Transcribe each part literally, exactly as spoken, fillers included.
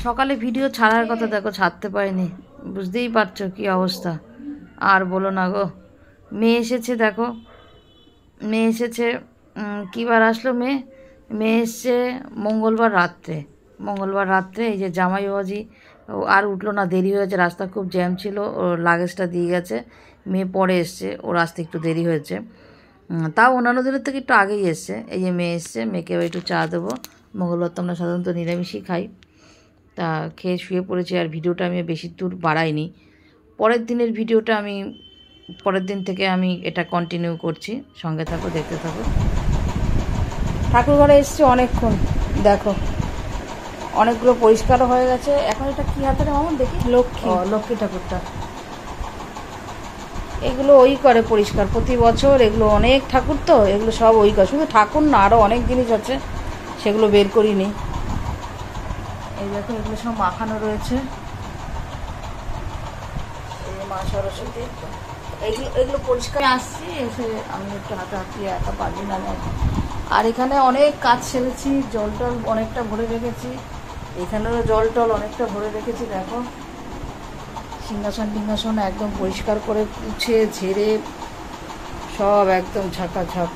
সকালে ভিডিও ছাড়ার কথা, দেখো ছাড়তে পারিনি, বুঝতেই পারছো কি অবস্থা। আর বলো না গো, মেয়ে এসেছে, দেখো মেয়ে এসেছে। কী বার আসলো মেয়ে? মেয়ে এসছে মঙ্গলবার রাত্রে। মঙ্গলবার রাত্রে এই যে জামাইবাজি আর উঠলো না, দেরি হয়েছে, রাস্তা খুব জ্যাম ছিল, ওর লাগেজটা দিয়ে গেছে। মেয়ে পরে এসছে, ওর আসতে একটু দেরি হয়েছে, তাও অন্যান্য দিনের থেকে একটু আগেই এসছে। এই যে মেয়ে এসছে, মেয়েকে একটু চা দেবো। মঙ্গলবার তো আমরা সাধারণত নিরামিষই খাই। তা খেয়ে শুয়ে পড়েছি, আর ভিডিওটা আমি বেশি দূর বাড়াইনি। পরের দিনের ভিডিওটা আমি পরের দিন থেকে আমি এটা কন্টিনিউ করছি, সঙ্গে থাকো, দেখতে থাকো। ঠাকুর ঘরে এসছে অনেকক্ষণ, দেখো অনেকগুলো পরিষ্কারও হয়ে গেছে। এখন এটা কী হাতের মামুন দেখি? লক্ষ্মী, লক্ষ্মী ঠাকুরটা। এগুলো ওই করে পরিষ্কার প্রতি বছর, এগুলো অনেক ঠাকুর তো, এগুলো সব ওই করে। শুধু ঠাকুর না, আরও অনেক জিনিস আছে, সেগুলো বের করিনি। এই দেখো এগুলো সব মাখানো রয়েছে, এই মা সরস্বতী। এইগুলো এগুলো পরিষ্কার আসছি, এসে আমি একটু হাতে হাতিয়ে একা পারবি না। আর এখানে অনেক কাজ সেরেছি, জল টল অনেকটা ভরে রেখেছি, এখানেও জল টল অনেকটা ভরে রেখেছি। দেখো সিংহাসন টিংহাসন একদম পরিষ্কার করে পুছে ঝেড়ে সব একদম ঝাঁকাঝাঁক।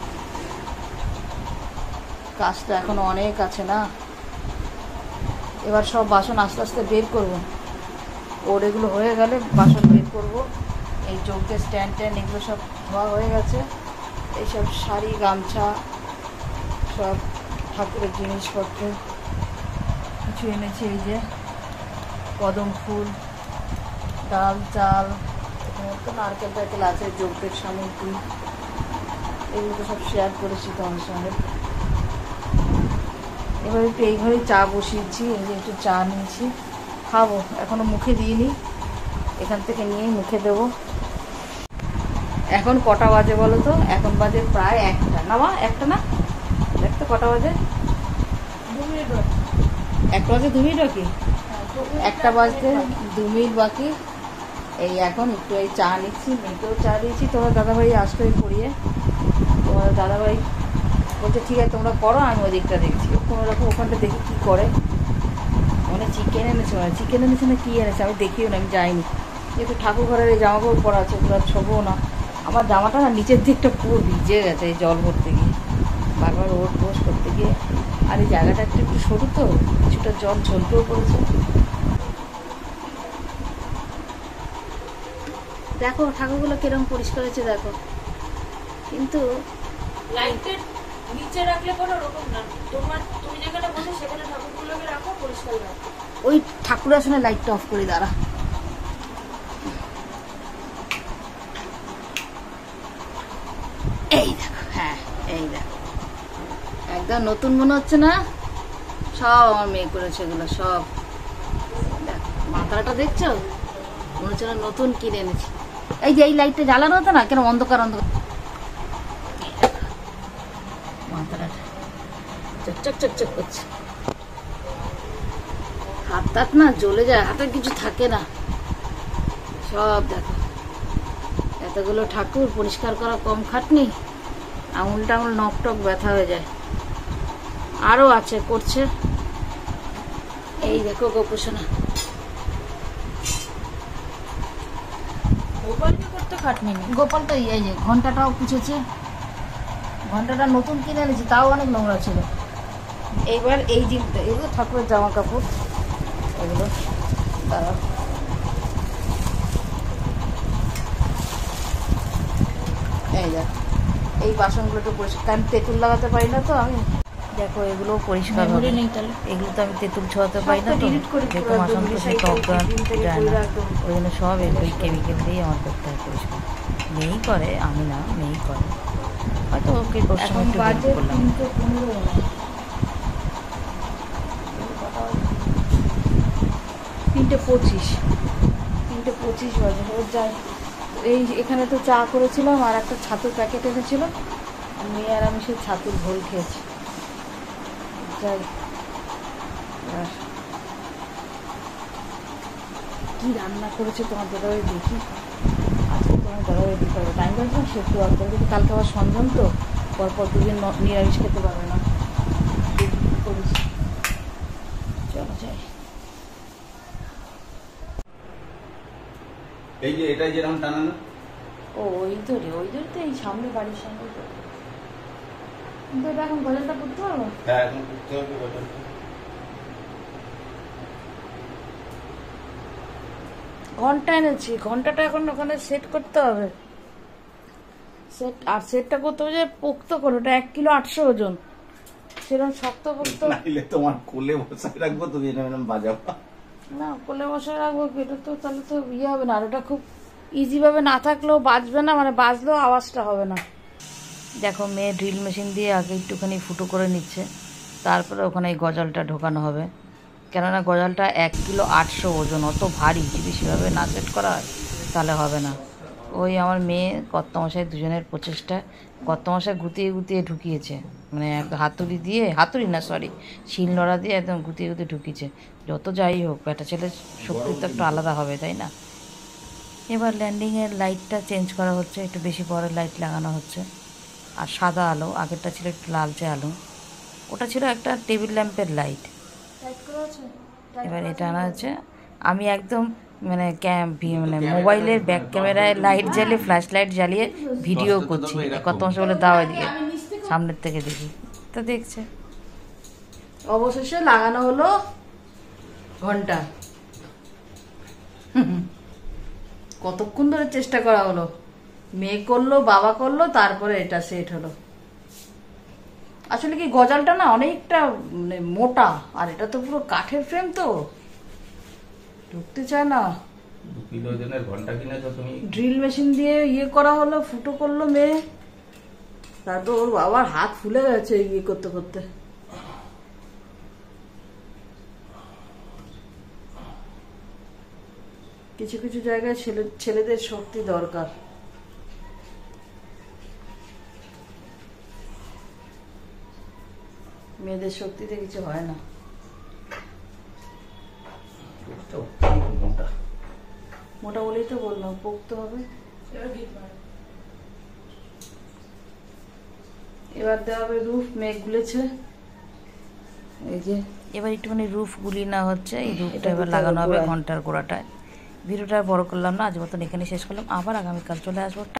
কাজটা এখনো অনেক আছে না। এবার সব বাসন আস্তে আস্তে বের করবো, ওর এগুলো হয়ে গেলে বাসন বের করবো। এই যজ্ঞের স্ট্যান্ড ট্যান্ড এগুলো সব ধোয়া হয়ে গেছে। এইসব শাড়ি গামছা সব ঠাকুরের জিনিসপত্র কিছু এনেছি। এই যে কদম ফুল, ডাল চাল, এখানে তো নারকেল টারকেল আছে, যজ্ঞের সামগ্রী, এগুলো সব শেয়ার করেছি তোমার সঙ্গে। এবার একটু এই ঘরেই চা বসিয়েছি, এই যে একটু চা নিয়েছি, খাবো, এখনো মুখে দিইনি, এখান থেকে নিয়েই মুখে দেবো। এখন কটা বাজে বলো তো? এখন বাজে প্রায় একটা, না মা একটা না, দেখতো কটা বাজে? দু মিনিট একটা বাজে দু মিনিট বাকি, একটা বাজতে দু মিনিট বাকি। এই এখন একটু এই চা নিচ্ছি, মেয়েকেও চা দিয়েছি। তোমার দাদাভাই আসলো এই পড়িয়ে, তোমার দাদাভাই বলছে ঠিক আছে তোমরা করো, আমি ওই দিকটা দেখছি। কোনো রকম ওখানটা দেখি কী করে, মানে চিকেন এনেছে, মানে চিকেন এনেছে না কী এনেছে আমি দেখিও না, আমি যাইনি। যেহেতু ঠাকুর ঘরের এই জামা কাপড় পরা আছে, ওগুলো আর ছোবও না। আমার জামাটা না নিচের দিকটা পুরো ভিজে গেছে এই জল ভরতে গিয়ে, বারবার ওট বোস করতে গিয়ে। আর এই জায়গাটা একটু একটু সরু তো, কিছুটা জল ঝলকেও পড়েছে। দেখো ঠাকুরগুলো কিরকম পরিষ্কার হয়েছে দেখো, কিন্তু লাইটের নিচে রাখলে কোনো রকম না, তোমার তুমি যেখানে বসে সেখানে ঠাকুরগুলোকে রাখো, পরিষ্কার রাখো। ওই ঠাকুর আসনে লাইটটা অফ করে দাঁড়া। এই দেখো, হ্যাঁ এই দেখো একদম নতুন মনে হচ্ছে না? সব আমার মেয়ে করেছে এগুলো সব। দেখো মাথাটা দেখছো, মনে হচ্ছে না নতুন কিনে এনেছি। এই যে এই লাইটটা জ্বালানো হতো না, কেন অন্ধকার অন্ধকার, মাথাটা চকচক চকচক করছে। হাত টাত না জ্বলে যায়, হাতে কিছু থাকে না সব। দেখো এতগুলো ঠাকুর পরিষ্কার করা কম খাটনি, আঙুল টাঙুল নখ টক ব্যথা হয়ে যায়। আরও আছে করছে, এই দেখো গোপোষণা। গোপালকে করতে খাটনি নেই। গোপালটা এই যে ঘন্টাটাও পুছেছে, ঘন্টাটা নতুন কিনে এনেছি, তাও অনেক নোংরা ছিল। এইবার এই জিনিসটা, এগুলো ঠাকুরের জামা কাপড়, এগুলো দাঁড়া এই দেখ, এই বাসনগুলো একটু পরিষ্কার, আমি তেঁতুল লাগাতে পারি না তো আমি। দেখো এগুলো পরিষ্কার হবে, এগুলো তো আমি তেঁতুল ছোঁয়াতে পারি না তো, যেহেতু মাসান তো সে অজ্ঞান যায় না, ওই জন্য সব এগুলো কেমিক্যাল দিয়েই আমার করতে হয় পরিষ্কার। মেয়েই করে, আমি না, মেয়েই করে, হয়তো ওকে করছে একটু হেল্প করলাম। তিনটে পঁচিশ তিনটে পঁচিশ বাজে ওর যাই। এই এখানে তো চা করেছিলাম, আর একটা ছাতুর প্যাকেট এনেছিল, মেয়ে আর আমি সেই ছাতুর ঘোল খেয়েছি। যাই, কি রান্না করেছে তোমার দাদাভাই দেখি, আজকে তোমার দাদাভাই দিতে হবে। টাইম লাগবে না সেটু আর করে, কিন্তু কালকে আবার সঞ্জন তো, পরপর দুদিন নিরামিষ খেতে পারবে না। করিস, চলো যাই। এই যে এটা যেরকম টানানো, ও ওই ধরে ওই ধরে তো এই সামনে বাড়ির সামনে তো। কিন্তু এটা এখন গজালটা করতে পারবো? হ্যাঁ এখন করতে হবে গজালটা। ঘন্টা এনেছি, ঘন্টাটা এখন ওখানে সেট করতে হবে। সেট আর সেটটা করতে হবে যে পোক্ত করে, ওটা এক কিলো আটশো ওজন, সেরকম শক্ত পোক্ত। নাইলে তোমার কোলে বসায় রাখবো, তুমি এরকম এরকম বাজাবা। না কোলে বসে রাখবো, এটা তো তাহলে তো ইয়ে হবে না। আর ওটা খুব ইজি ভাবে না থাকলেও বাজবে না, মানে বাজলেও আওয়াজটা হবে না। দেখো মেয়ে ড্রিল মেশিন দিয়ে আগে একটুখানি ফুটো করে নিচ্ছে, তারপরে ওখানে এই গজালটা ঢোকানো হবে। কেননা গজালটা এক কিলো আটশো ওজন, অত ভারী, যদি সেভাবে না সেট করা হয় তাহলে হবে না। ওই আমার মেয়ে কর্তামশাই দুজনের প্রচেষ্টা, কর্তামশাই গুতিয়ে গুতিয়ে ঢুকিয়েছে, মানে এক হাতুড়ি দিয়ে, হাতুড়ি না সরি শিলনোড়া দিয়ে একদম গুতিয়ে গুতিয়ে ঢুকিয়েছে। যত যাই হোক একটা ছেলের শক্তি তো একটু আলাদা হবে, তাই না? এবার ল্যান্ডিংয়ের লাইটটা চেঞ্জ করা হচ্ছে, একটু বেশি বড় লাইট লাগানো হচ্ছে। আর সাদা আলো, আগেরটা ছিল একটু লালচে আলো, ওটা ছিল একটা টেবিল ল্যাম্পের লাইট। এবার এটা আনা হচ্ছে। আমি একদম মানে ক্যাম মানে মোবাইলের ব্যাক ক্যামেরায় লাইট জ্বালিয়ে, ফ্ল্যাশ লাইট জ্বালিয়ে ভিডিও করছি। কত মাসে বলে দাও এদিকে, সামনের থেকে দেখি তো দেখছে। অবশেষে লাগানো হলো ঘন্টা। কতক্ষণ ধরে চেষ্টা করা হলো, মেয়ে করলো, বাবা করলো, তারপরে এটা সেট হলো। আসলে কি গজালটা না অনেকটা মানে মোটা, আর এটা তো পুরো কাঠের ফ্রেম, তো ঢুকতে চায় না। দু কিলো ওজনের ঘন্টা কিনেছো তুমি? ড্রিল মেশিন দিয়ে ইয়ে করা হলো, ফুটো করলো মেয়ে, তারপর ওর বাবার হাত ফুলে গেছে ইয়ে করতে করতে। কিছু কিছু জায়গায় ছেলে ছেলেদের শক্তি দরকার। মেয়েদের শক্তিতে কিছু হয় না। মোটা মোটা বলেই তো বললাম পোক্ত হবে। এবার দেওয়া হবে রুফ, মেঘ গুলেছে এই যে। এবার একটুখানি রুফ গুলিয়ে নেওয়া হচ্ছে, এই রুফটা এবার লাগানো হবে ঘন্টার গোড়াটায়। ভিডিওটা আর বড় করলাম না, আজ মতন এখানে শেষ করলাম। আবার আগামীকাল চলে আসবো।